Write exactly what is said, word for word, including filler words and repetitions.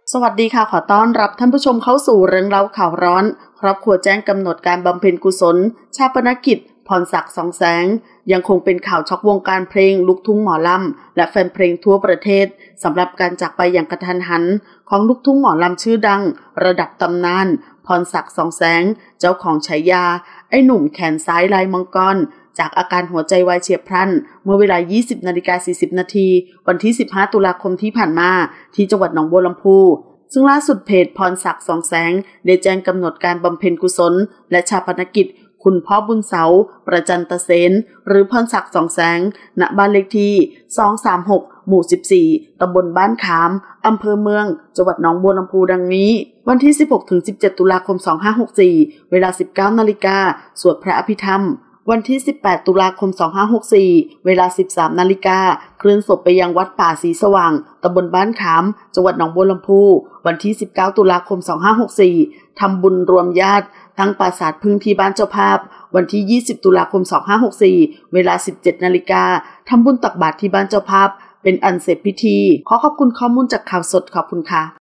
สวัสดีค่ะขอต้อนรับท่านผู้ชมเข้าสู่เรื่องเล่าข่าวร้อนครอบครัวแจ้งกำหนดการบำเพ็ญกุศลชาปนกิจพรศักดิ์สองแสงยังคงเป็นข่าวช็อกวงการเพลงลูกทุ่งหมอลำและแฟนเพลงทั่วประเทศสำหรับการจากไปอย่างกระทันหันของลูกทุ่งหมอลำชื่อดังระดับตำนานพรศักดิ์สองแสงเจ้าของฉายาไอ้หนุ่มแขนซ้ายลายมังกรจากอาการหัวใจวายเฉียบพลันเมื่อเวลา ยี่สิบนาฬิกาสี่สิบนาทีวันที่สิบห้าตุลาคมที่ผ่านมาที่จังหวัดหนองบัวลำพูซึ่งล่าสุดเพจพรศักดิ์สองแสงได้แจ้งกำหนดการบำเพ็ญกุศลและชาปนกิจคุณพ่อบุญเสาประจันตเสนหรือพรศักดิ์สองแสงณบ้านเลขที่สองสามหกหมู่สิบสี่ตำบลบ้านขามอำเภอเมืองจังหวัดหนองบัวลำพูดังนี้วันที่สิบหกถึงสิบเจ็ดตุลาคมสองพันห้าร้อยหกสิบสี่เวลา สิบเก้านาฬิกาสวดพระอภิธรรมวันที่สิบแปดตุลาคมสองพันห้าร้อยหกสิบสี่เวลา สิบสามนาฬิกาเคลื่อนศพไปยังวัดป่าศรีสว่างตำบลบ้านขามจังหวัดหนองบัวลำพูวันที่สิบเก้าตุลาคมสองพันห้าร้อยหกสิบสี่ทำบุญรวมญาติตั้งปราสาทพึ่งที่บ้านเจ้าภาพวันที่ยี่สิบตุลาคมสองพันห้าร้อยหกสิบสี่เวลา สิบเจ็ดนาฬิกาทำบุญตักบาตรที่บ้านเจ้าภาพเป็นอันเสร็จพิธีขอขอบคุณข้อมูลจากข่าวสดขอบคุณค่ะ